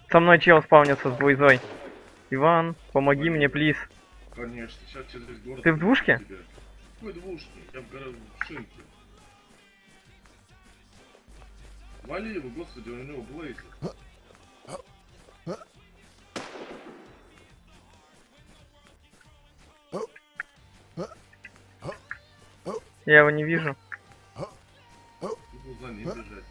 Со мной чел спавнится с двойзой. Иван, помоги мне, плиз. Конечно, сейчас через весь город... Ты в двушке? Какой двушке? Я в шинке. Вали его, господи, у него блейзер. Я его не вижу. Буду за ним бежать.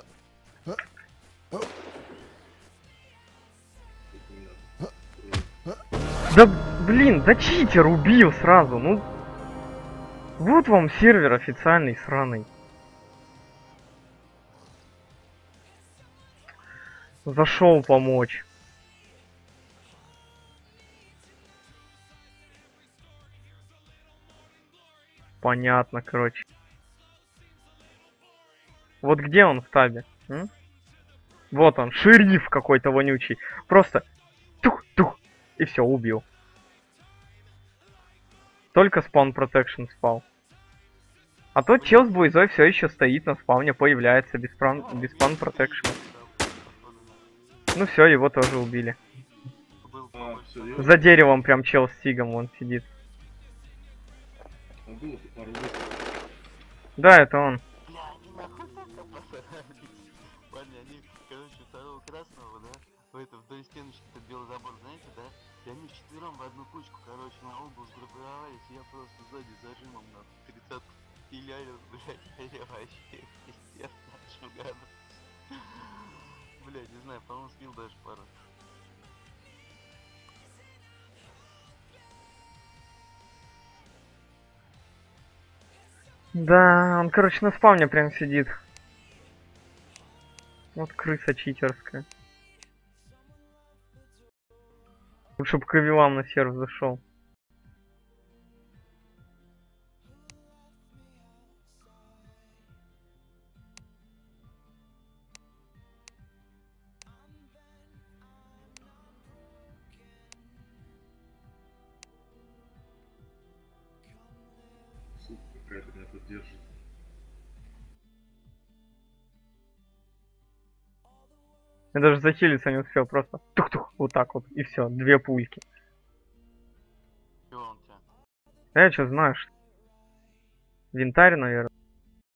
Да блин, да читер убил сразу, ну. Вот вам сервер официальный сраный. Зашел помочь. Понятно, короче. Вот где он в табе? М? Вот он, шериф какой-то вонючий. Просто тух-тух. И все, убил. Только спаун протекшн спал. А тот чел с буйзой все еще стоит на спауне, появляется без спаун протекшн. Ну все, его тоже убили. За деревом прям чел с тигом он сидит. Да, это он. Парни, они, короче, второго красного, да, вдоль стеночки, этот белый забор, знаете, да? И они вчетвером в одну кучку, короче, на угол сгруппировались, и я просто сзади зажимом на 30 пилярил, блядь, я вообще пиздец нашу гадость. Блядь, не знаю, по-моему, сбил даже пару. Да, он, короче, на спавне прям сидит. Вот крыса читерская. Лучше бы Кавилам на серв зашел. Сука, какая-то меня тут держит. Я даже захилиться не успел, просто тух-тух, вот так вот, и все, 2 пульки. Чего он тебя? Я что знаешь? Винтарь, наверное.